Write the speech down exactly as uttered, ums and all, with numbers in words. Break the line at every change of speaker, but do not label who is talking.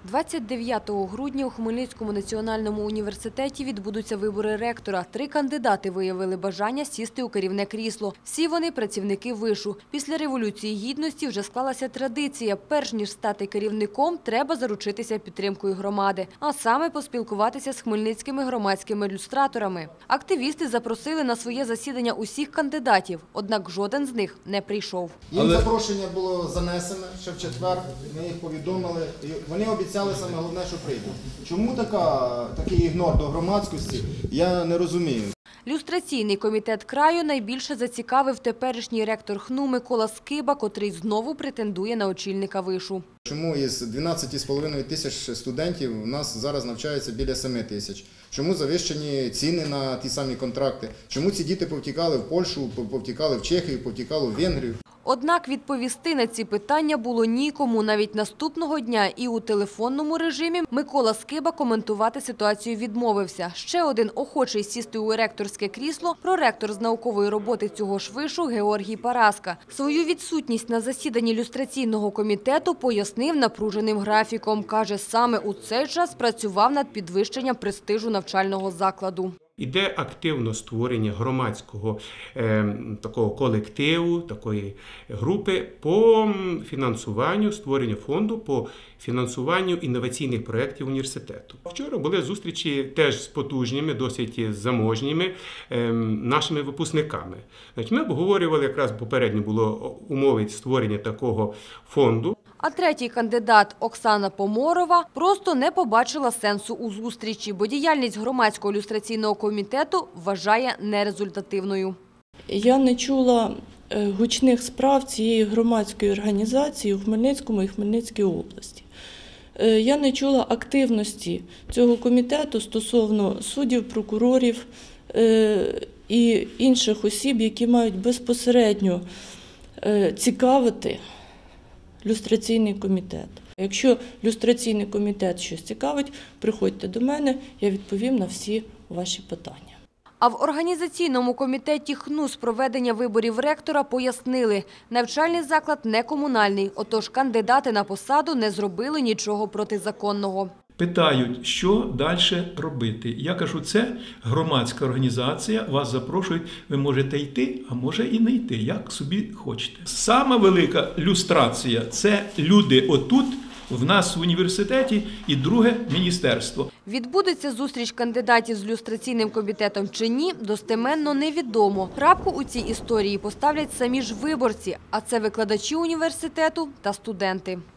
двадцять дев'ятого грудня у Хмельницькому національному університеті відбудуться вибори ректора. Три кандидати виявили бажання сісти у керівне крісло. Всі вони – працівники вишу. Після Революції Гідності вже склалася традиція. Перш ніж стати керівником, треба заручитися підтримкою громади. А саме поспілкуватися з хмельницькими громадськими люстраторами. Активісти запросили на своє засідання усіх кандидатів, однак жоден з них не прийшов.
Їм запрошення було занесене ще в четвер, ми їх повідомили. Вони обіцяли саме головне, що прийдуть. Чому така, такий ігнор до громадськості, я не розумію.
Люстраційний комітет краю найбільше зацікавив теперішній ректор ХНУ Микола Скиба, котрий знову претендує на очільника вишу.
Чому із дванадцяти з половиною тисяч студентів у нас зараз навчається біля семи тисяч? Чому завищені ціни на ті самі контракти? Чому ці діти повтікали в Польщу, повтікали в Чехію, повтікали в Венгрію?
Однак відповісти на ці питання було нікому. Навіть наступного дня і у телефонному режимі Микола Скиба коментувати ситуацію відмовився. Ще один охочий сісти у ректорське крісло – проректор з наукової роботи цього ж вишу Георгій Параска. Свою відсутність на засіданні люстраційного комітету пояснив напруженим графіком. Каже, саме у цей час працював над підвищенням престижу навчального закладу.
Іде активно створення громадського е, такого колективу, такої групи по фінансуванню, створенню фонду по фінансуванню інноваційних проєктів університету. Вчора були зустрічі теж з потужними, досить заможніми е, нашими випускниками. Значить, ми обговорювали, якраз попередньо було умови створення такого фонду.
А третій кандидат Оксана Поморова просто не побачила сенсу у зустрічі, бо діяльність громадського люстраційного комітету вважає нерезультативною.
Я не чула гучних справ цієї громадської організації у Хмельницькому і Хмельницькій області. Я не чула активності цього комітету стосовно суддів, прокурорів і інших осіб, які мають безпосередньо цікавити люстраційний комітет. Якщо люстраційний комітет щось цікавить, приходьте до мене, я відповім на всі ваші питання.
А в організаційному комітеті ХНУ з проведення виборів ректора пояснили, навчальний заклад не комунальний, отож кандидати на посаду не зробили нічого протизаконного.
Питають, що далі робити. Я кажу, це громадська організація, вас запрошують, ви можете йти, а може і не йти, як собі хочете. Сама велика люстрація – це люди отут, в нас в університеті, і друге – міністерство.
Відбудеться зустріч кандидатів з люстраційним комітетом чи ні, достеменно невідомо. Крапку у цій історії поставлять самі ж виборці, а це викладачі університету та студенти.